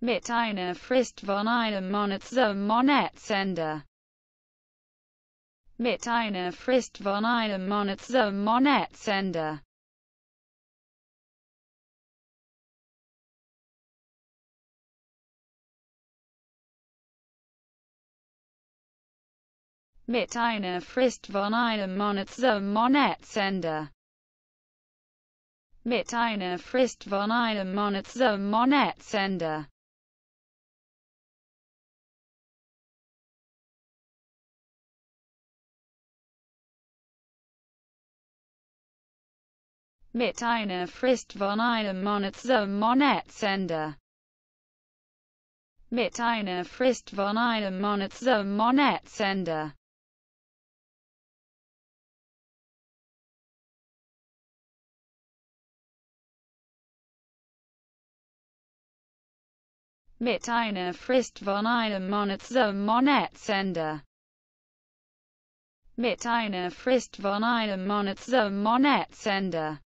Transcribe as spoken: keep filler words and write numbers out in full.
Mit einer Frist von einem Monat zum Monatsende. Mit einer Frist von einem Monat zum Monatsende. Mit einer Frist von einem Monat zum Monatsende. Mit einer Frist von einem Monat zum Monatsende. Mit einer Frist von einem Monat zum Monatsende. Mit einer Frist von einem Monat zum Monatsende. Mit einer Frist von einem Monat zum Monatsende. Mit einer Frist von einem Monat zum Monatsende.